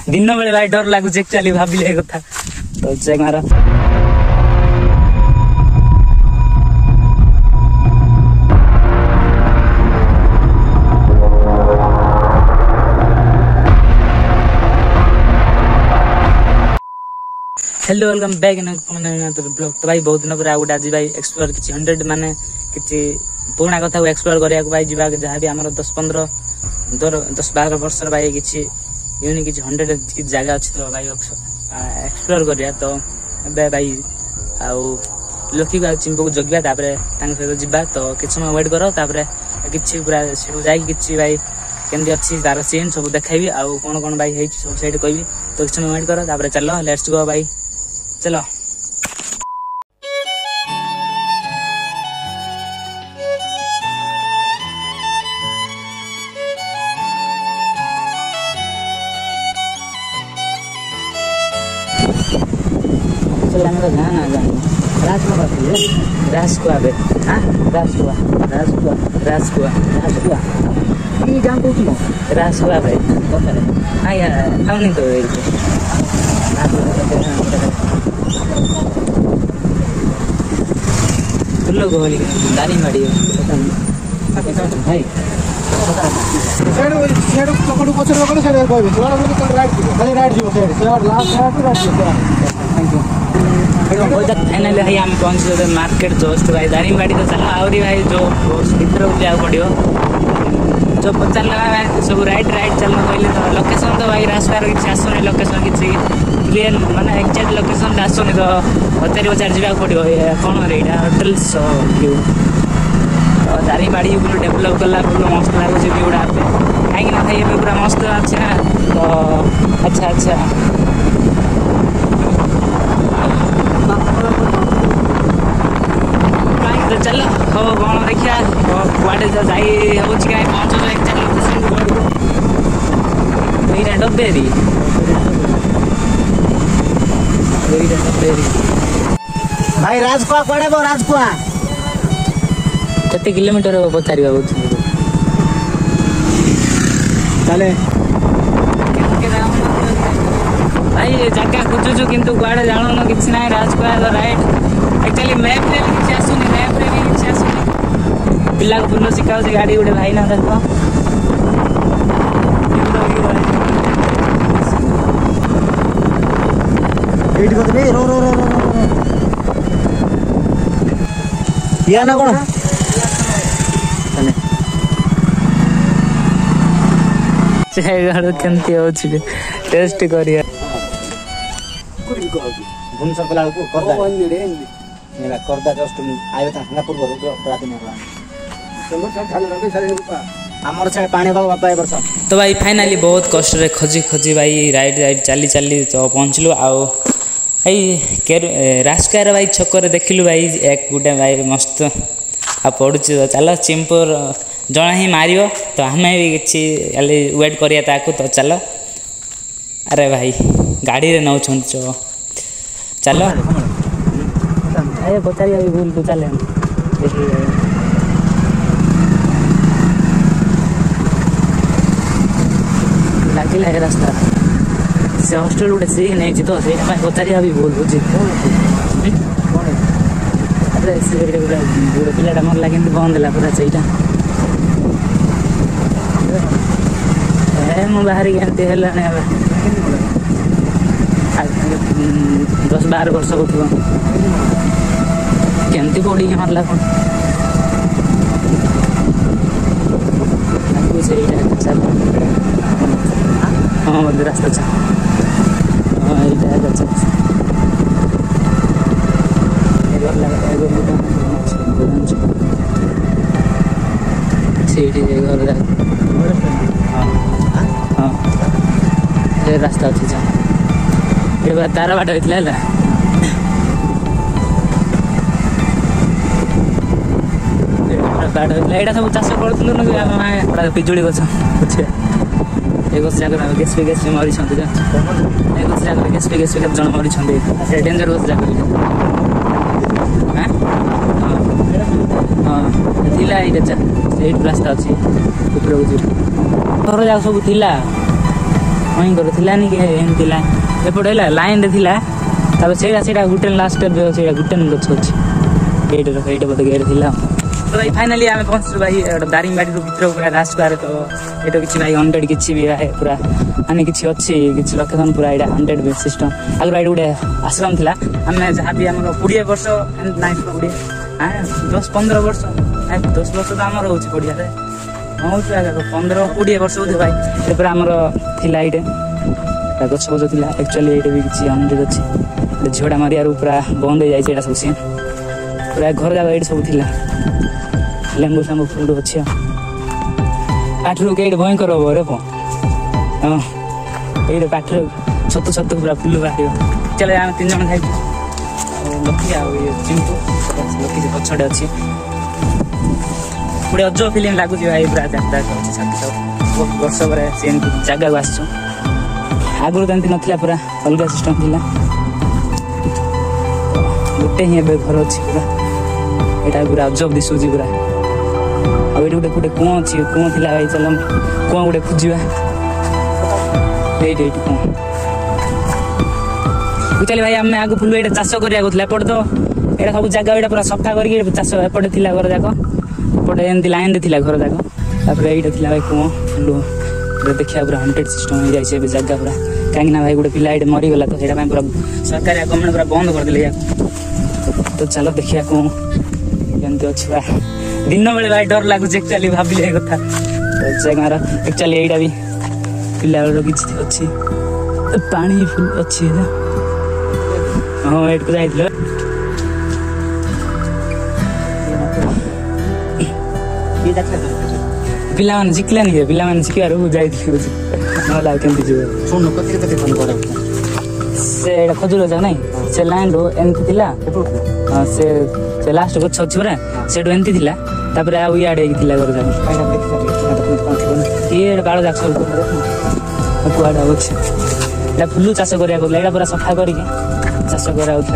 दिन बेले भाई डर लगुच एक्चुअली भाविले कथा तो चेक मार hello welcome back in blog तो भाई बहुत दिन पर आ गोटे आज भाई एक्सप्लोर किसी 100 माने किसी पुराना कथा को एक्सप्लोर करिया भाई जीवा जहाँ भी आमर 10-12 वर्ष भाई किसी यूनिक किसी 100 किसी जगह अच्छी तो भाई एक्सप्लोर करिया तो ए भाई आउ लोकी को चिंपू को जगिया सहित जीवा तो किसी समय वेट कर किसी पूरा जाकि भाई केमती अच्छी तार सीन सब देखी आउ कौन कौन भाई है सब साइड कहबी तो किसी समय वेट कर चल लेट्स गो भाई चलो राजकुआ बे हाँ राजकुआ राजकुआ राजकुआ राजकुआ ये जान पूछ लो राजकुआ भाई हाँ यार हम नहीं तो लोग होली दानी मारी भाई फाइनाली भाई आम पहुँच मार्केट जस्ट भाई दारिंगबाड़ी तो चलो आहरी भाई जो भीतर को जाओ पड़ो जो चल सब राइट चल कहले तो लोकेशन तो भाई रास्तार किसी आसुनी लोकेशन किसी क्लीयर माने एक्जाक्ट लोकेशन आसुनी तो पचार जावाक पड़ो कौन यहाँ होटेल्स व्यू तो दारिंगबाड़ी पूरा डेभलप कला पूरा मस्त लगुच व्यू गुड़ा कहीं ना भाई पूरा मस्त अच्छे ना तो अच्छा तो चलो हो कौन देखिया कड़े जाई हो कहीं पहुँच डबेरी भाई राजकुआ कड़े बो राजकुआ केते किलोमीटर पचार चले भाई जगह खोजुचु किंतु कुआड़े जान कि ना राजकुआ राइट एक्चुअली मैप रे किसी आसुनी मैप रे किसी आसुनी पिला को फुल शिखा गाड़ी गोटे भाई ना देख या ना कौन केमती हो टेस्ट करिया भुवनेश्वर गला करदा जस्ट आयो था पूर्व आमर छे पानी बाबा ए वर्ष तो भाई फाइनाली बहुत कष्ट रे खोजी भाई राइड चली तो पहुँचलु आउ भाई रास्कार भाई छक देखिलु भाई एक गुटे भाई मस्त आ पड़ू तो चलो चिंपुर जना ही मारियो तो आम भी किसी वेट करिया ताकू तो चलो अरे भाई गाड़ी रे नौ चलो अरे पचार भूल तू चले लगे रास्ता से हॉस्टेल गोटे सी नहीं तो से पचार भी भूल बुझे पिलाटा मर लगे बंद है पूरा से मुझे बाहर एमती है 10-12 वर्ष को केमती पड़ी मारला कौन हाँ बोलते रास्ता अच्छा हाँ यहाँ अच्छा घर हाँ रास्ता अच्छी तार बाट होता है बाट होता यहाँ सब चाष करूँ पिजुड़ी गछ ए गछ जाकर गेस पे मरी ए गछ जाकर गेस पे जन मरी डेंजर गछ जाकर हाँ थिला ये रास्ता अच्छी घर जाक सब थिला भयंकर थिलानी के एमती लाइन एपटे है लाइन रे थिला तापर सेटा गुटेन लास्ट सेटा गुटेन गछ अछि एटा बोध गेर थिला तो भाई फाइनली आमे पहुंचु भाई दारिंगबाड़ी रो भितर पूरा लास्ट बार तो एटा किछि भाई 100 किछि भी है पूरा आने किछि अछि किछि लोकेशन पूरा एटा 100 बेड सिस्टम अगर एटा गुडे आश्रम थिला हमें जहां भी हमर 20 वर्ष नाइट 10-15 वर्ष 10 वर्ष तो हमर होछि पडिया रे हो 15-20 वर्ष होते भाई एपर हमर थिला एटा गछ गछ थिला एक्चुअली एटा भी किछि 100 अछि झोड़ा मारियार पूरा बंद हो जाय एटा सब सीन पूरा घर जागा एटा सब थिला लेंबू सामू फुल अच्छे पाठर कईट भयंकर हम रे हाँ ये पाठर छतु छतु पूरा फुल बाहर चले आम 3 जन खाई लकी चिंटू लकी से पछड़े अच्छी गोटे अजब फिल्म लगुच भाई पूरा जाता बहुत वर्ष पर जगह को आसचु आगुरी तो ना पूरा अलग सिस्टम थी गोटे ही घर अच्छी पूरा यहाँ पूरा अजब दिशुची पूरा आउ ये गोटे कुआ अच्छी कुआ थी भाई चल कुआ गोटे खोजा ये कुआ चल भाई आम आगे फुल ये चाष करा एपटे तो ये सब जगह ये पूरा सफा करके चाष एपटे थी घर जाक एपटे एमती लाइन थी घर जाक ये थी भाई कुआ फुल देखा पूरा 100 सिस्टम हो जाए जगह पूरा कहीं भाई गोटे पिला ये मरीगला तो यहाँ पूरा सरकार गवर्नमेंट पूरा बंद करदे तो चलो देखिए कौन केमती अच्छी दिन बेले भाई डर लगुच एक्चुअली भाविले कथा जगार एक्चुअली यहाँ भी पिला किसी अच्छी पानी फुल अच्छी हाँ एट को जाइल पिला मैंने शिखलानी पिला मैंने शिखार जाइए से खजुर गछ ना से लाइन रो एमती थिला से लास्ट गछ अछि रे सेडो एमती थिला तापर आ इयाडे थिला घर जाक ये बाळ जाक सब कुआडा अछि एटा फुल्लू चाष करिया को एटा पूरा सफा करी चाष करा उठा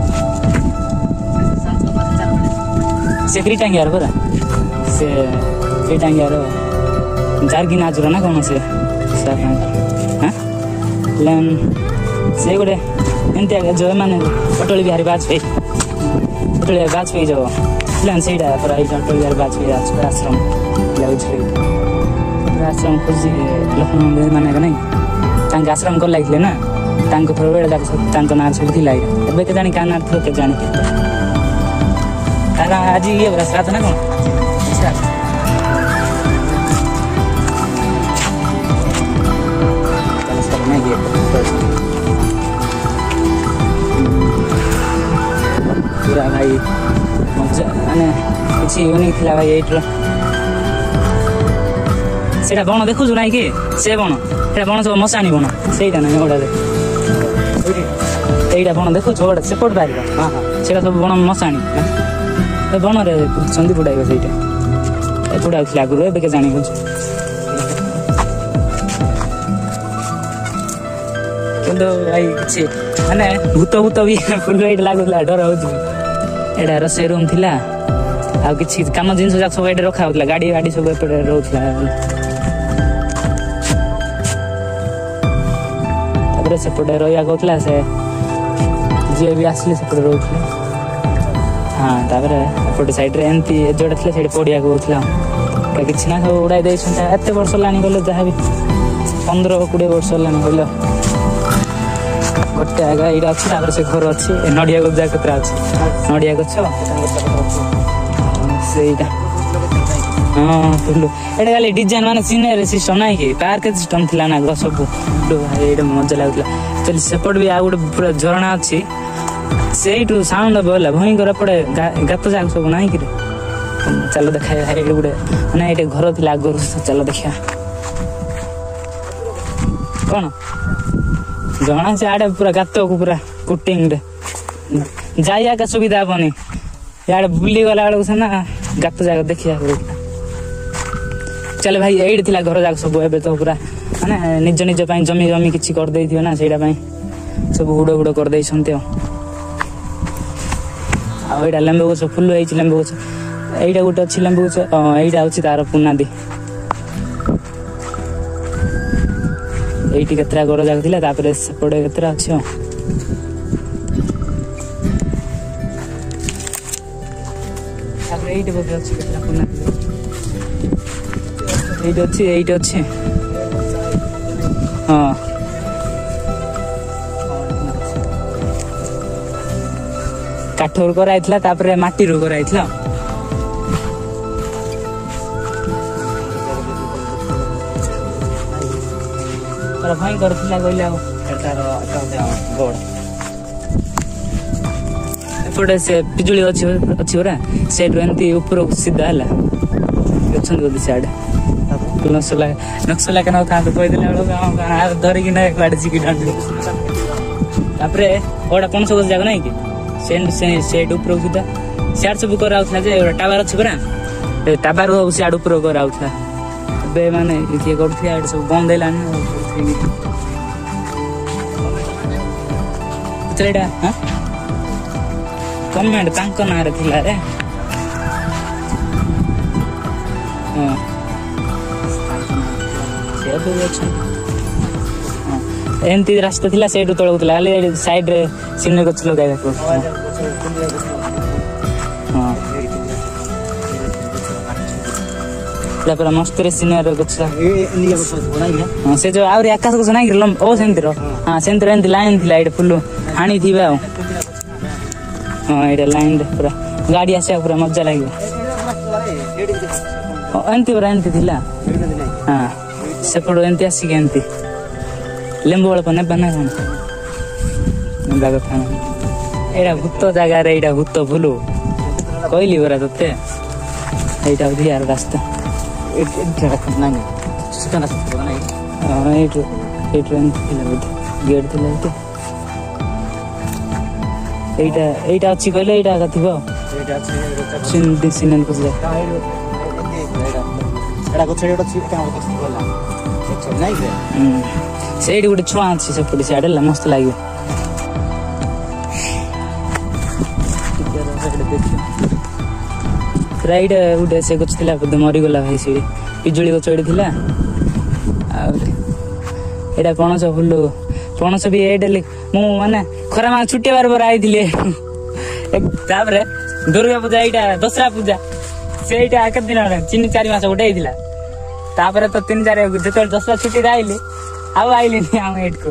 से क्रिटांगियार पूरा से क्रिटांगियार जारगी नाजुरा ना कोन से हां लेन से गोटे एमती जो मैंने अटल बिहारी वाजपेयी जो प्लान से पूरा अटल बिहारी वाजपेयी आश्रम आश्रम खोजी लक्ष्मण मंदिर माने नहीं आश्रम कर लगे ना थोड़ा बेड़ा जाक ना सब थी एवं के जानी क्या ना थो के जानी आज ये पूरा श्राद्ध ना कौन पूरा भाई मजा माने किसी यूनिक थिला भाई एट्रो सेटा बण देखुछु नाइ के से बण एटा बण सब मसाणी बण सेटा ना ओडा दे एटा बण देखुछु ओडा सेपट बारिबा हां हां सेटा सब बण मसाणी ए बण रे संदी पुडाइबा सेटा ए पुडा थिला गुरु एबे के जानि होछु किंतु भाई किसी माने भूत भी फुल एट लागुला डर होछु एटा रोषेई रूम थिला आ किसी काम जिनस जाक सब एटे रखा होतला गाड़ी गाड़ी सब एपटे रहउतला तापरे सेपटे रहिया गतला से जे भी आसले सेपटे रहउतला हां तापरे एपटे साइड रे एंती जोडा थिला सेडे पडिया गतला किछि ना सब उड़ाई देइ सुनता एते वर्ष लानी गले जहा भी 15-20 वर्ष लानी गले गोटे आगा ये अच्छी से घर अच्छी नड़िया गजा कतरा अच्छी नड़िया गछ हाँ फुल एटा खाली डिजाइन माने सीनरी सिस्टम ना कि पार्क सिस्टम थिला ना गछ सब भाई मजा लगुला चल सेपट भी आ गोटे पूरा झरणा अच्छी सेठू साउंड बोला भयंकर पड़े गात जाक सब ना कि चलो देखा गोटे माने ये घर थिला आगु चलो देखा कौन जना से आड़े पूरा गात को पूरा कुटिंग रे जाइया का सुविधा बनी यार बुली वाला आड़े से ना गात जाग देखिया चल भाई एड थिला घर जाग सब एबे तो पूरा माने निज निज पई जमी जमी किछि कर देइ थियो ना सेटा पई सब हुडो हुडो कर देइ छन्ते आ एडा लेंबू गछ फुल होई छि लेंबू गछ एडा गुटे अछि लेंबू गछ एडा होछि तार पुनादी ଏଇଠି କେତେଟା ଘର ଯାକ ଥିଲା ତାପରେ ସେପଟେ କେତେଟା ଅଛି ଆଉ ତାପରେ ଏଇଠି ବୋଧେ ଅଛି କେତେଟା ପୁନା ଏଇଠି ଅଛି ହଁ କାଠରୁ କରାଯାଇଥିଲା ତାପରେ ମାଟିରୁ କରାଯାଇଥିଲା ଭାଇ କରିଥିଲା କହିଲେ ଆଉ ଏପଟେ ସେ ପିଜୁଳି ଅଛି ପରା ସେଇଠୁ ଏମିତି ଉପରକୁ ସିଧା ହେଲା ଅଛନ୍ତି ବୋଧେ ସିଆଡେ ନକ୍ସଲା କେନ ଥାନ୍ତୁ କହିଦେଲେ ବେଳକୁ ଧରିକି ନା କୁଆଡେ ଚିକି ଟାଣୁ ତାପରେ ଗୋଟା ପଣସ ଗଛ ଯାକ ନାଇଁ କି ସେଇଠୁ ଉପରକୁ ସିଧା ସିଆଡେ ସବୁ କରାଉଥିଲା ଯେ ଟାୱାର ଅଛି ପରା ଟାୱାର ସିଆଡେ ଉପରକୁ କରାଉଥିଲା ଏବେ ମାନେ କିଏ କରୁଥିଲା ଏଠି ସବୁ ବନ୍ଦ ହେଇଲାଣି ଏଇଟା ଗଭର୍ଣ୍ଣମେଣ୍ଟ ତାଙ୍କ ନାଁରେ ଥିଲା ରେ ହଁ ଏମିତି ରାସ୍ତା ଥିଲା ସେଇଠୁ ତଳକୁ ଥିଲା ହେଲେ ସାଇଡ୍ ରେ ସିନେ ଗଛ ଲଗାଇବାକୁ ହଁ ପୁରା ମସ୍ତରେ ସିନେର ଗଛ ହଁ ସେ ଯୋଉ ଆହୁରି ଆକାଶ ଗଛ ନାଇଁ ଓ ସେମିତିର ହଁ ସେମିତିର ଏମିତି ଲାଇନ ଥିଲା ଏଇଟା ଫୁଲ ଆଣିଥିବେ ଆଉ ହଁ ଏଇଟା ଲାଇନ ରେ ପୁରା ଗାଡି ଆସିବାକୁ ପୁରା ମଜା ଲାଗିବ ଏମିତି ପୁରା ଏମିତି ଥିଲା ହଁ ସେପଟୁ ଏମିତି ଆସିକି ଏମିତି ଲେମ୍ବୁ ଅଳ୍ପ ନେବା ନା କଣ ନେବା କଥା ଏଇଟା ଭୂତ ଜାଗାରେ ଏଇଟା ଭୂତ ଫୁଲ କହିଲି ପରା ତତେ ଏଇଟା ହଉଛି ୟାର ରାସ୍ତା ଏଇଠୁ ଏମିତି ଥିଲା ବୋଧେ ଗେଟ୍ ଥିଲା ଏଇଟା ଅଛି କହିଲେ ଏଇଟା ଆଗ ଥିବ ସେଇଠି ଗୋଟେ ଛୁଆ ଅଛି ସେପଟେ ସିଆଡେ ହେଲା ମସ୍ତ ଲାଗିବ ଏଇଟା ଗୋଟେ ସେ ଗଛ ଥିଲା ବୋଧେ ମରିଗଲା ଭାଇ ସେ ପିଜୁଳି ଗଛ ଏଠି ଥିଲା ଆଉ ଏଇଟା ପଣସ ଫୁଲ ପଣସ ବି ଏଇଟା ମୁଁ ମାନେ ଖରା ମାସ ଛୁଟି ହେବାର ପରେ ଆଇଥିଲି ତାପରେ ଦୁର୍ଗା ପୂଜା ଏଇଟା ଦଶହରା ପୂଜା ସେଇଟା କେତେ ଦିନ 3-4 ମାସ ଗୋଟେ ହେଇଥିଲା ତାପରେ ତ 3-4 ଯେତେବେଳେ ଦଶହରା ଛୁଟିରେ ଆଇଲି ଆଉ ଆଇଲିନି ଆମ ଏଇଠକୁ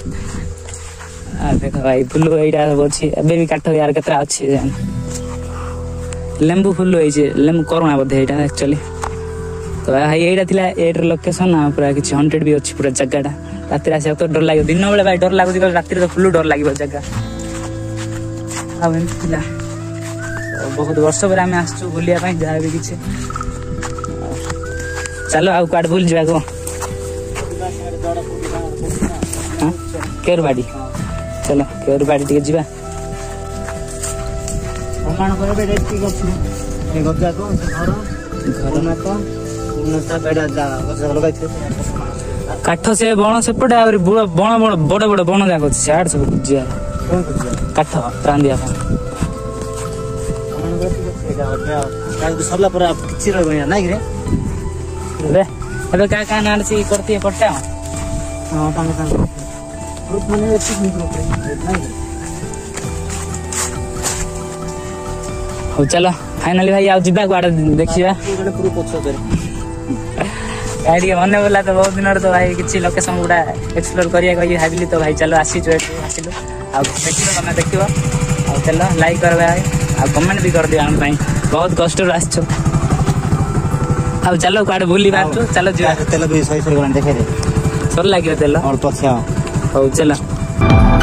ଦେଖ ଭାଇ ଫୁଲ ଏଇଟା ସବୁ ଅଛି ଏବେ ବି କାଠ ୟାର କେତେଟା ଅଛି ଲେମ୍ବୁ ଫୁଲ ହେଇଛି ଲେମ୍ବୁ କରୁଣା ବୋଧେ ଏଇଟା ଆକ୍ଚୁଆଲି ତ ଭାଇ ଏଇଟା ଥିଲା ଏଇଟାର ଲୋକେସନ ପୁରା କିଛି 100 ବି ଅଛି ପୁରା ଜାଗାଟା ରାତିରେ ଆସିବାକୁ ତ ଡର ଲାଗିବ ଦିନ ବେଳେ ଭାଇ ଡର ଲାଗୁଛି ରାତିରେ ତ ଫୁଲ ଡର ଲାଗିବ ଜାଗା ଆଉ ଏମିତି ଥିଲା ବହୁତ ବର୍ଷ ପରେ ଆମେ ଆସିଛୁ ବୁଲିବା ପାଇଁ ଯାହା ବି କିଛି ଚାଲ ଆଉ କୁଆଡେ ବୁଲି ଯିବାକୁ କେରୁବାଡି ଚାଲ କେରୁବାଡି ଟିକେ ଯିବା କାଠ ସେ ବଣ ସେପଟେ ଆହୁରି ବଣ ବଡ ବଡ ବଣ ଯାକ ଅଛି ସିଆଡେ ସବୁ ଯିବା କାଠ ରାନ୍ଧିବା ପାଇଁ ସରିଲା ପରେ କିଛି ରହିବ ନାଇଁ କି ଏବେ କାହା ନାଁରେ କରିଥିବେ ପଟ୍ଟା ହଁ ମାନେ ହଉ ଚାଲ ଫାଇନାଲି ଭାଇ ଆଉ ଯିବା କୁଆଡେ ଦେଖିବା ଭାଇ ଟିକେ ମନେ ପଡିଲା ତ ବହୁତ ଦିନରେ ତ ଭାଇ କିଛି ଲୋକେସନ ଗୁଡା ଏକ୍ସପ୍ଲୋର କରିବା କହିକି ଭାବିଲି ତ ଭାଇ ଚାଲ ଆସିଛୁ ଏଠୁ ଆସିଲୁ ଆଉ ଦେଖିବ ତମେ ଦେଖିବ ଆଉ ଚାଲ ଲାଇକ୍ କର ଭାଇ ଆଉ କମେଣ୍ଟ ବି କରିଦିଅ ଆମ ପାଇଁ ବହୁତ କଷ୍ଟରୁ ଆସିଛୁ ଆଉ ଚାଲ କୁଆଡେ ବୁଲି ବାହାରୁଛୁ ଚାଲ ଯିବା ତେଲ ବି ସରି ଗଲାଣି ଦେଖେଇ ଦେ ସର ଲାଗିବ ତେଲ ଅଳ୍ପ ଅଛି ହଉ ଚାଲ